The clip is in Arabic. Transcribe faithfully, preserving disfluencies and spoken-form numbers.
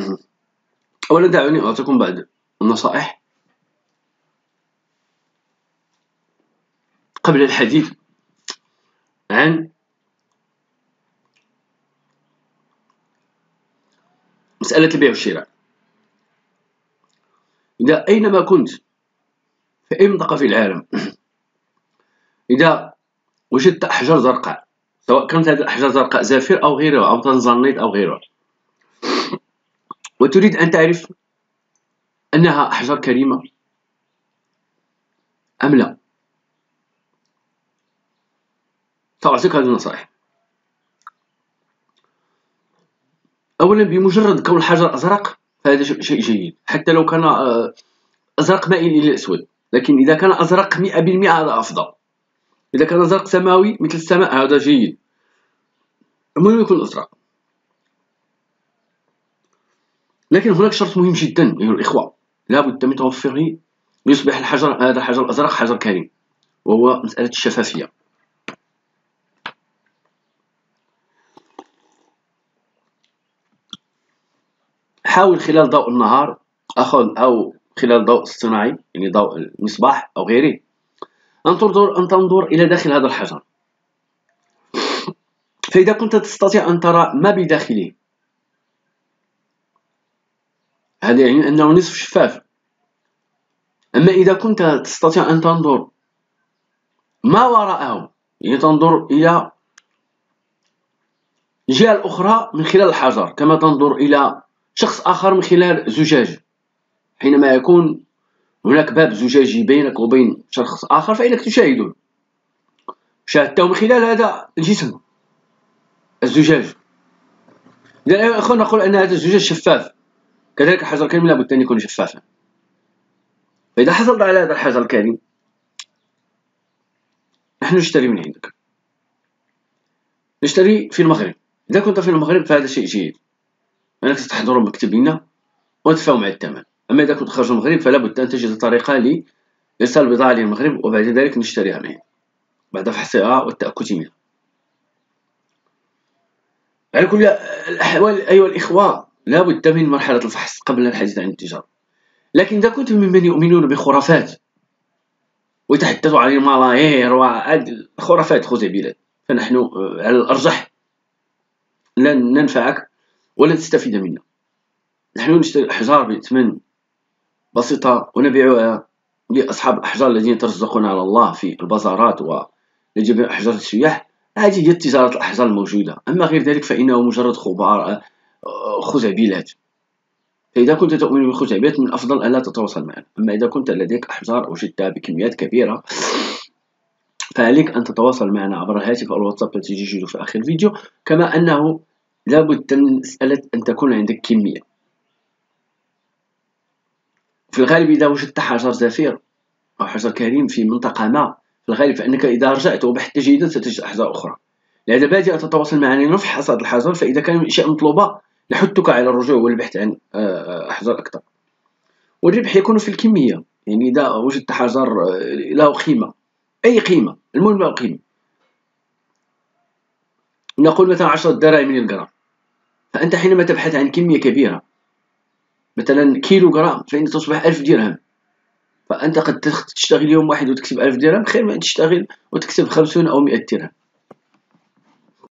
أولا دعوني أعطيكم بعض النصائح قبل الحديث عن مسألة البيع والشراء. إذا أينما كنت في أي منطقة في العالم إذا وجدت أحجار زرقاء، سواء كانت هذه الأحجار زرقاء زافير أو غيرها أو تنزانيت أو غيرها، وتريد أن تعرف أنها أحجار كريمة أم لا، سأعطيك هذه النصائح. أولا، بمجرد كون الحجر أزرق فهذا شيء جيد، حتى لو كان أزرق مائل إلى الأسود، لكن إذا كان أزرق مئة بالمئة هذا أفضل. إذا كان أزرق سماوي مثل السماء هذا جيد، المهم يكون أزرق. لكن هناك شرط مهم جدا أيها الإخوة لا بد من توفره ليصبح الحجر هذا الحجر الأزرق حجر كريم، وهو مسألة الشفافية. حاول خلال ضوء النهار أخذ أو خلال ضوء اصطناعي يعني ضوء المصباح أو غيره أن تنظر أن تنظر إلى داخل هذا الحجر، فإذا كنت تستطيع أن ترى ما بداخله هذا يعني أنه نصف شفاف. أما إذا كنت تستطيع أن تنظر ما وراءه، يعني تنظر إلى الجهة الأخرى من خلال الحجر كما تنظر إلى شخص آخر من خلال زجاج، حينما يكون هناك باب زجاجي بينك وبين شخص آخر فإنك تشاهده، شاهدته من خلال هذا الجسم الزجاج. إذا يا أخوان نقول أن هذا الزجاج شفاف، كذلك الحجر الكريم لابد أن يكون شفافا. فإذا حصلت على هذا الحجر الكريم نحن نشتري من عندك، نشتري في المغرب. إذا كنت في المغرب فهذا شيء جيد، أنك تحضر مكتب لنا وتدفع مع الثمن. أما إذا كنت خارج المغرب فلا بد أن تجد طريقة لإرسال البضاعة للمغرب وبعد ذلك نشتريها منه بعد فحصها والتأكد منها. على كل الأحوال أيها الإخوة لا بد من مرحلة الفحص قبل الحديث عن التجارة. لكن إذا كنت ممن يؤمنون بخرافات ويتحدثوا عن الملاهير والخرافات خزعبلات فنحن على الأرجح لن ننفعك ولن تستفيد منا. نحن نشتري الأحجار بثمن بسيطة ونبيعها لأصحاب الأحجار الذين يترزقون على الله في البازارات ولجميع أحجار السياح. هذه هي تجارة الأحجار الموجودة، أما غير ذلك فإنه مجرد خزعبلات. فإذا كنت تؤمن بالخزعبلات من الأفضل ألا تتواصل معنا. أما إذا كنت لديك أحجار وجدتها بكميات كبيرة فعليك أن تتواصل معنا عبر الهاتف أو الواتساب التي تجد في آخر الفيديو. كما أنه لا بد من مسألة أن تكون عندك كمية. في الغالب إذا وجدت حجر زفير أو حجر كريم في منطقة ما في الغالب فإنك إذا رجعت وبحثت جيدا ستجد أحجار أخرى. لهذا بادئ أن تتواصل معنا لنفحص هذا الحجر، فإذا كان من أشياء مطلوبة نحثك على الرجوع والبحث عن أحجار أكثر. والربح يكون في الكمية، يعني إذا وجدت حجر له قيمة أي قيمة، المهم له قيمة، نقول مثلا عشرة دراهم من الجرام، فأنت حينما تبحث عن كمية كبيرة مثلا كيلو جرام فإن تصبح ألف درهم. فأنت قد تشتغل يوم واحد وتكسب ألف درهم خير من أن تشتغل وتكسب خمسون أو مئة درهم.